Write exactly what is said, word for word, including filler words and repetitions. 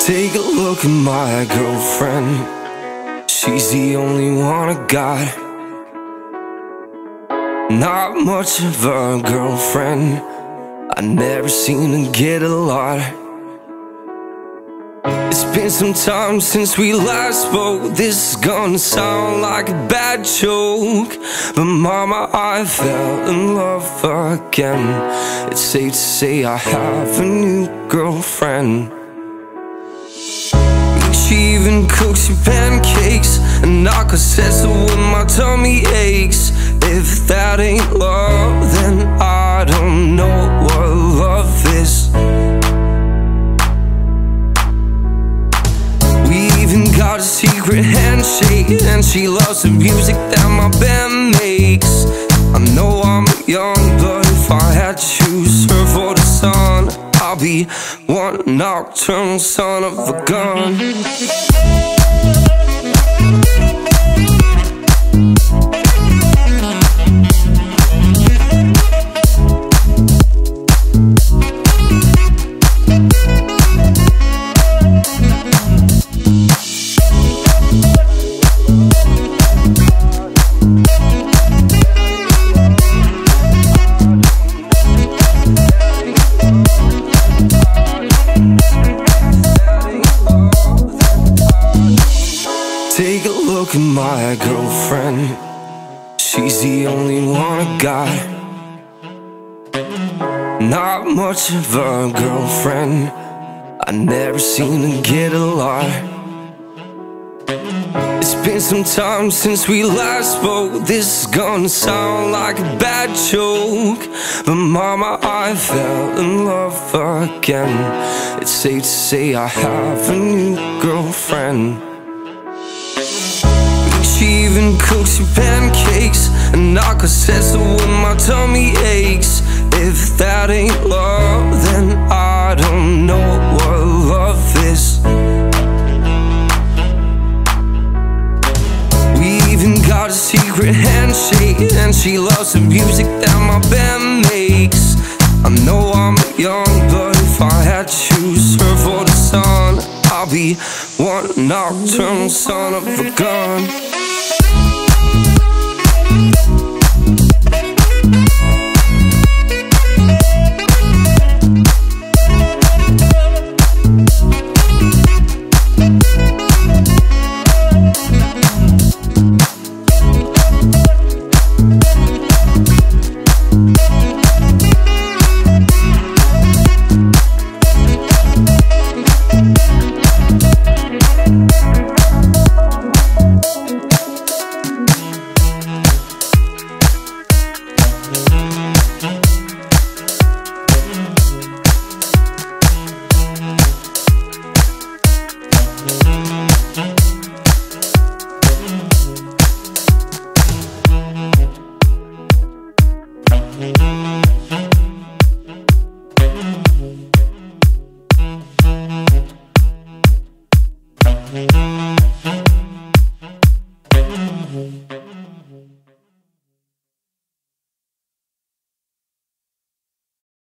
Take a look at my girlfriend. She's the only one I got. Not much of a girlfriend. I never seen her get a lot. It's been some time since we last spoke. This is gonna sound like a bad joke, but mama, I fell in love again. It's safe to say I have a new girlfriend. She even cooks you pancakes and knock a sets when my tummy aches. If that ain't love, then I don't know what love is. We even got a secret handshake, and she loves the music that my band makes. I know I'm young, but if I had to choose her for the sun, I'll be one nocturnal son of a gun. Take a look at my girlfriend. She's the only one I got. Not much of a girlfriend. I never seen her get a lot. It's been some time since we last spoke. This is gonna sound like a bad joke, but mama, I fell in love again. It's safe to say I have a new girlfriend. She even cooks you pancakes and knock a sets when my tummy aches. If that ain't love, then I don't know what love is. We even got a secret handshake, and she loves the music that my band makes. I know I'm young, but if I had to choose her for the sun, I'll be one nocturnal son of a gun. Mm-hmm.